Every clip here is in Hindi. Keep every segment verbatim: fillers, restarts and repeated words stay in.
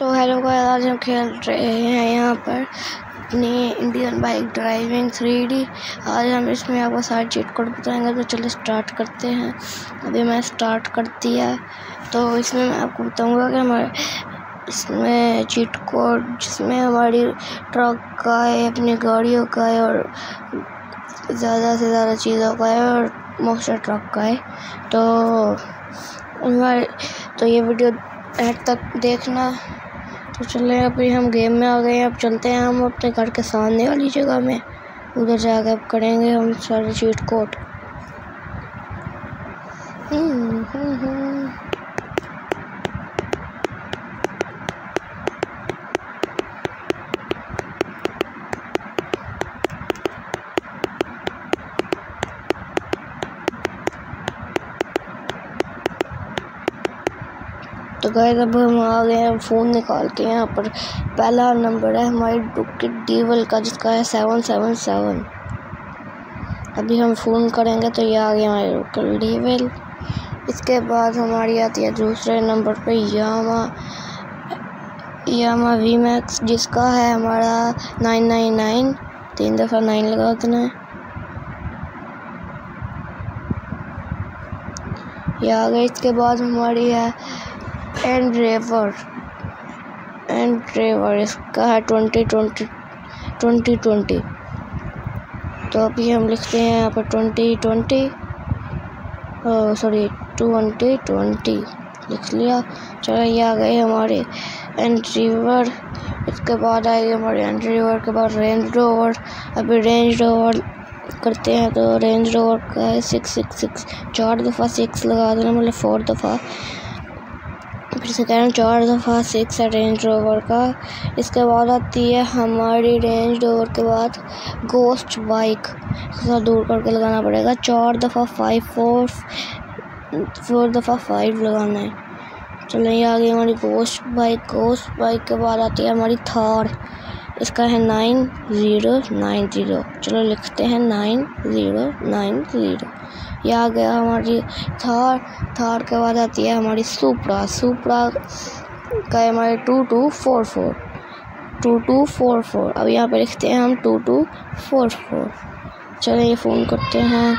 तो हेलो गाइस, आज हम खेल रहे हैं यहाँ पर अपनी Indian bike driving three D. आज हम इसमें आपको सारे चीट कोड बताएंगे। तो चलिए स्टार्ट करते हैं। अभी मैं स्टार्ट कर दिया। तो इसमें मैं आपको बताऊंगा कि हमारे इसमें चीट कोड जिसमें हमारी ट्रक का है, अपनी गाड़ियों का है और ज़्यादा से ज़्यादा चीज़ों का है और मोस्टर ट्रक का है। तो हमारे तो ये वीडियो एंड तक देखना। तो चले अभी हम गेम में आ गए हैं। अब चलते हैं हम अपने घर के सामने वाली जगह में, उधर जाकर अब करेंगे हम सारे चीट कोड। हम्म हम्म हम्म तो गाइस अब हम आ गए हैं फ़ोन निकाल के। यहाँ पर पहला नंबर है हमारी डुकी डीवल का, जिसका है सेवन सेवन सेवन। अभी हम फ़ोन करेंगे तो ये आ गया हमारी डुकी डीवल। इसके बाद हमारी आती है दूसरे नंबर पे यामा यामा वी मैक्स, जिसका है हमारा नाइन नाइन नाइन। तीन दफ़ा नाइन लगा देना है। ये आ गई। इसके बाद हमारी है एंड्रेवर एंड्रेवर इसका है ट्वेंटी ट्वेंटी ट्वेंटी ट्वेंटी। तो अभी हम लिखते हैं यहाँ पर twenty twenty sorry twenty twenty लिख लिया। चलो ये आ गए हमारे एंड्रेवर। इसके बाद आएगी हमारे एंड्रेवर के बाद रेंज रोवर। अभी रेंज रोवर करते हैं तो रेंज रोवर का है सिक्स सिक्स सिक्स। चार दफ़ा सिक्स लगा देना, मतलब फोर दफ़ा। फिर से कह रहे हैं चार दफ़ा सिक्स है रेंज रोवर का। इसके बाद आती है हमारी रेंज रोवर के बाद गोस्ट बाइक। थोड़ा दूर करके लगाना पड़ेगा। चार दफ़ा फाइव फोर फोर दफ़ा फाइव लगाना है। चलो ये आ गई हमारी गोस्ट बाइक। गोस्ट बाइक के बाद आती है हमारी थार। इसका है नाइन ज़ीरो नाइन ज़ीरो। चलो लिखते हैं नाइन ज़ीरो नाइन ज़ीरो। यह आ गया हमारी थार। थार के बाद आती है हमारी सुपरा। सुपरा का है हमारे two two four four two two four four. अब यहाँ पे लिखते हैं हम टू टू फोर फोर। चलो ये फ़ोन करते हैं।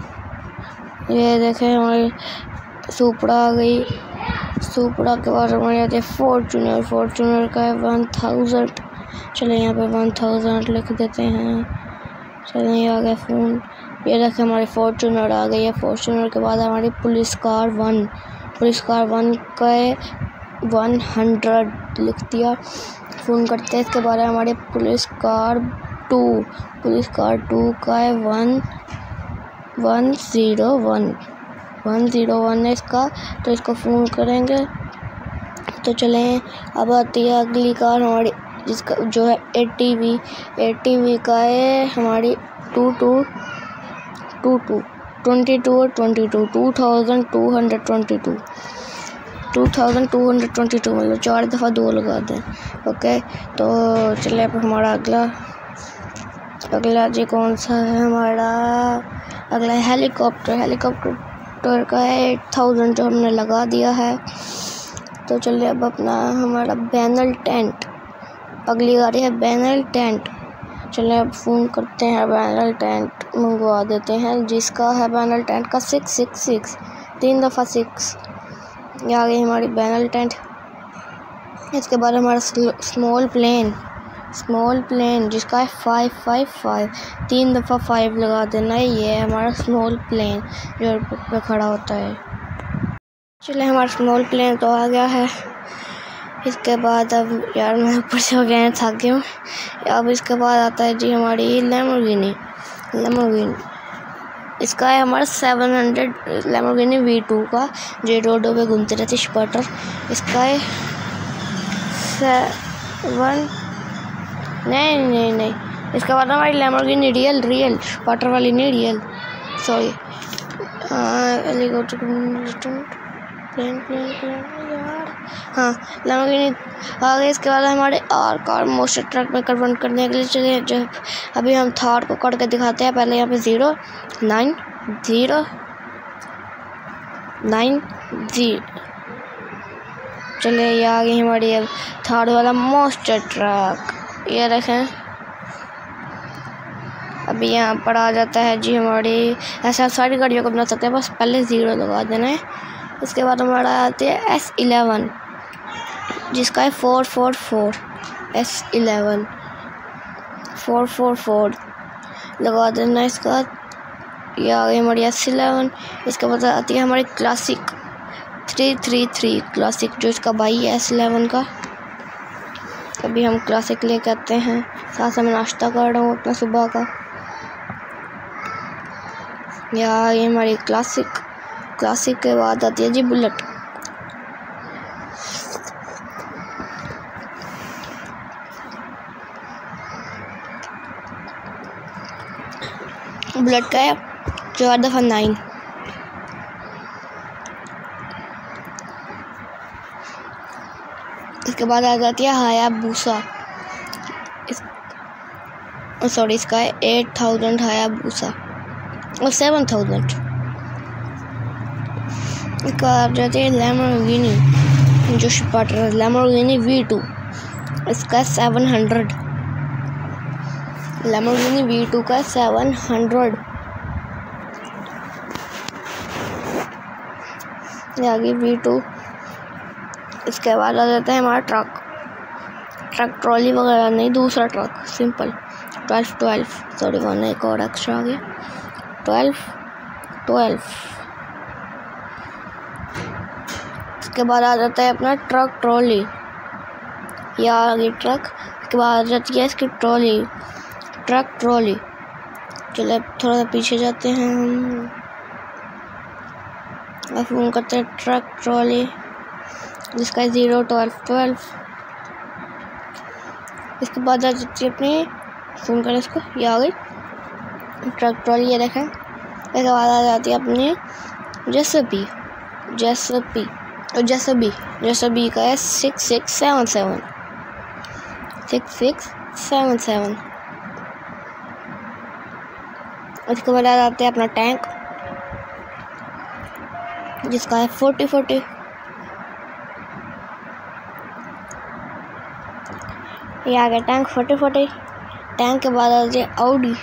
ये देखें हमारी सुपरा आ गई। सुपरा के बाद हमारी आती है फॉर्चूनर। फॉर्चूनर का है वन थाउजेंड। चलो यहाँ पे वन थाउजेंड लिख देते हैं। चलो ये आ गया फ़ोन। ये देखें हमारी फॉर्चूनर आ गई है। फॉर्चूनर के बाद हमारी police car one. Police car one का है वन हंड्रेड लिख दिया। फ़ोन करते हैं। इसके बाद हमारी police car two. Police car two का है one one zero one one zero one है इसका। तो इसको फ़ोन करेंगे। तो चलें अब आती है अगली कार हमारी, जिसका जो है एटी वी। एटी वी का है हमारी two two two two twenty two और twenty two two thousand two hundred twenty two two thousand two hundred twenty two मतलब चार दफ़ा दो लगा दें। ओके, तो चलिए अब हमारा अगला अगला जी कौन सा है हमारा अगला हेलीकॉप्टर। हेलीकॉप्टर का है एट थाउजेंड जो हमने लगा दिया है। तो चलिए अब अपना हमारा बैनल टेंट। अगली गाड़ी है बैनल टेंट। चलिए अब फ़ोन करते हैं। बैनल टेंट मंगवा देते हैं, जिसका है बैनल टेंट का सिक्स सिक्स सिक्स। तीन दफ़ा सिक्स। ये आ गई हमारी बैनल टेंट। इसके बाद हमारा स्मॉल प्लेन स्मॉल प्लेन जिसका है फाइव फाइव फाइव। तीन दफ़ा फाइव लगा देना है। ये है हमारा स्मॉल प्लेन जो एयरपोर्ट पे खड़ा होता है। चलिए हमारा स्मॉल प्लेन तो आ गया है। इसके बाद अब यार मैं ऊपर से हो गया है, थक गया हूँ। अब इसके बाद आता है जी हमारी लैम्बोर्गिनी। लैम्बोर्गिनी इसका है हमारा seven hundred Lamborghini V two का, जो रोडों पे घूमती रहती स्पॉटर। इसका है सेवन नहीं नहीं नहीं इसके बाद हमारी लैम्बोर्गिनी रियल रियल स्पॉटर वाली नहीं real sorry helicopter plane plane plane यार हाँ लैम्बोर्गिनी आ गई। इसके बाद हमारे आर कार मोस्टर ट्रक में कन्वर्ट करने के लिए चलिए जब अभी हम थार को करके दिखाते हैं। पहले यहाँ पे ज़ीरो नाइन ज़ीरो नाइन जी चलिए ये आ गई हमारी अब थर्ड वाला मॉन्स्टर ट्रक, ये देखें। अभी यहाँ पर आ जाता है जी हमारी, ऐसा सारी गाड़ियों को बना सकते हैं, बस पहले ज़ीरो लगा देना है। इसके बाद हमारा आती है एस इलेवन, जिसका है four four four, S eleven four four four लगा देना इसका। ये आ गई हमारी एस इलेवन। इसके बाद आती है हमारी classic three three three, classic जो इसका भाई है एस इलेवन का। अभी हम क्लासिक लेके आते हैं, साथ से मैं नाश्ता कर रहा हूँ अपना सुबह का। या ये हमारी क्लासिक, क्लासिक के बाद आती है जी बुलेट। बुलेट का है चार दफ़ा नाइन। इसके बाद आ जाती है हायाबुसा, इस सॉरी इसका है एट थाउजेंड हायाबुसा और सेवन थाउजेंड। इसके बाद आ जाती है लैम्बोर्गिनी, जो स्पार्टर लैम्बोर्गिनी वी टू, इसका है seven hundred. Lamborghini V two का सेवन हंड्रेड। ये आ गई वी टू। इसके बाद आ जाता है हमारा ट्रक, ट्रक ट्रॉली वगैरह नहीं, दूसरा truck simple twelve twelve, sorry one एक और एक्स्ट्रा आ गया, ट्वेल्व ट्वेल्व। इसके बाद आ जाता है अपना ट्रक ट्रॉली, या आ गई ट्रक। इसके बाद आ जाती है इसकी ट्रॉली, ट्रक ट्रॉली। चलो थोड़ा सा पीछे जाते हैं हम, अब फोन करते हैं ट्रक ट्रॉली, जिसका ज़ीरो ट्वेल्व ट्वेल्व। इसके बाद आ जाती है अपनी, फोन करें इसको, ये आ गई ट्रक ट्रॉली, ये देखें। इसके बाद आ जाती है अपनी जेसीबी, जेसीबी और जेसीबी, जेसीबी का है six six seven seven, six six seven seven. इसके बाद आ जाते हैं अपना टैंक, जिसका है फोर्टी फोर्टी। ये आ गया टैंक फोर्टी फोर्टी। टैंक के बाद आ जाती है ऑडी,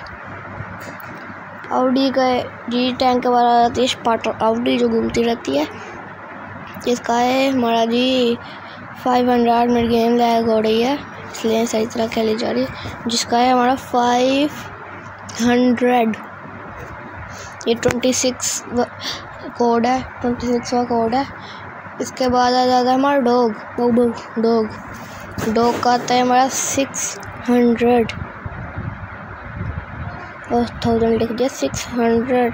ऑडी का जी। टैंक के बाद आ जाती है स्पार्टर ऑडी, जो घूमती रहती है। इसका है हमारा जी फाइव हंड्रेड। मेरी गेम लैग हो रही है, इसलिए सही तरह खेली जा रही है। जिसका है हमारा फाइव हंड्रेड। ये ट्वेंटी सिक्स कोड है, ट्वेंटी सिक्स का कोड है। इसके बाद आ जाता है हमारा डॉग, डॉग डॉग डॉग का आता है हमारा सिक्स हंड्रेड और थाउजेंड लिख दिया, six hundred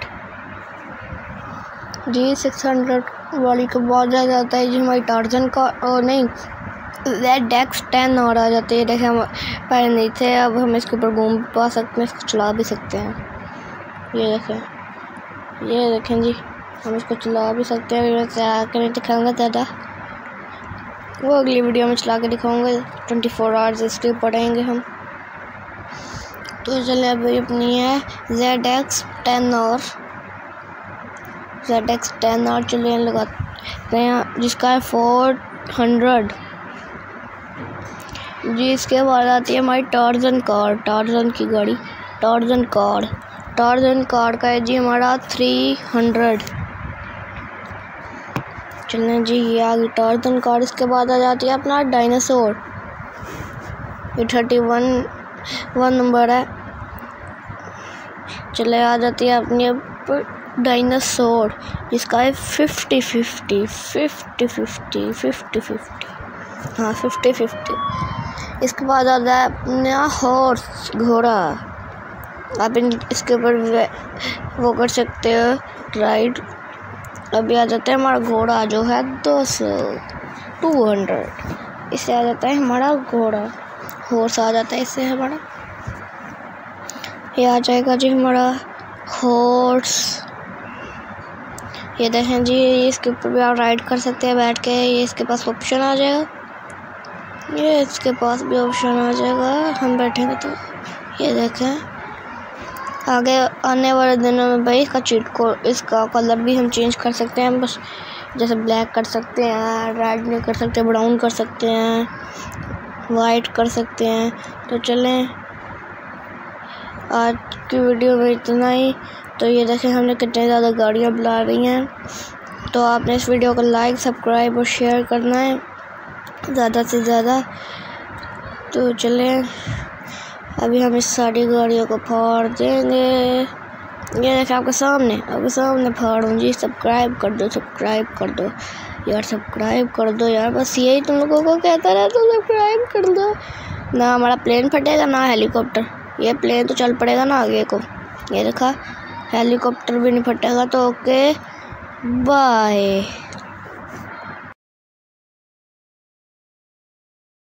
G. Six hundred वाली के बाद आ जाता है जी हमारी टार्जन का, और नहीं जेड एक्स टेन और आ जाते हैं। देखें हम पहले नहीं थे, अब हम इसके ऊपर घूम पा सकते हैं, इसको चला भी सकते हैं। ये देखें, ये देखें जी, हम इसको चला भी सकते हैं। चला के नहीं दिखाऊंगा ज़्यादा, वो अगली वीडियो में चला के दिखाऊंगा। ट्वेंटी फोर आवर्स इसके पढ़ेंगे हम। तो चले अभी अपनी है जेड एक्स टेन और जेड एक्स टेन और चलिए लगाते हैं, जिसका है फोर हंड्रेड जी। इसके बाद आती है हमारी टार्जन कार, टार्जन की गाड़ी, टार्जन कार। टार्जन कार का है जी हमारा थ्री हंड्रेड। चलें जी, ये आ गई टार्जन कार। इसके बाद आ जाती है अपना डायनासोर, ये थर्टी वन वन नंबर है। चले आ जाती है अपनी डायनासोर, जिसका है fifty fifty fifty fifty fifty fifty, हाँ फिफ्टी फिफ्टी। इसके बाद आता है अपना हॉर्स, घोड़ा। आप इन इसके ऊपर वो कर सकते हो राइड। अभी आ जाता है हमारा घोड़ा, जो है दो सौ टू हंड्रेड। इससे आ जाता है हमारा घोड़ा। हॉर्स आ जाता है इससे हमारा। ये आ जाएगा जी हमारा हॉर्स। ये देखें जी, इसके ऊपर भी आप राइड कर सकते हैं बैठ के। ये इसके पास ऑप्शन आ जाएगा, ये इसके पास भी ऑप्शन आ जाएगा हम बैठेंगे तो। ये देखें, आगे आने वाले दिनों में भाई इसका चीट को इसका कलर भी हम चेंज कर सकते हैं। बस जैसे ब्लैक कर सकते हैं, रेड नहीं कर सकते, ब्राउन कर सकते हैं, वाइट कर सकते हैं। तो चलें, आज की वीडियो में इतना ही। तो ये देखें हमने कितनी ज़्यादा गाड़ियाँ बुला रही हैं। तो आपने इस वीडियो को लाइक, सब्सक्राइब और शेयर करना है ज़्यादा से ज़्यादा। तो चलें, अभी हम इस सारी गाड़ियों को फाड़ देंगे। ये देखें आपके सामने, आपके सामने फाड़ूँ जी। सब्सक्राइब कर दो, सब्सक्राइब कर दो यार, सब्सक्राइब कर दो यार, बस यही तुम लोगों को कहता रहता हूँ, सब्सक्राइब कर दो ना। हमारा प्लेन फटेगा ना हेलीकॉप्टर, ये प्लेन तो चल पड़ेगा ना आगे को। ये देखा, हेलीकॉप्टर भी नहीं फटेगा। तो ओके, बाय।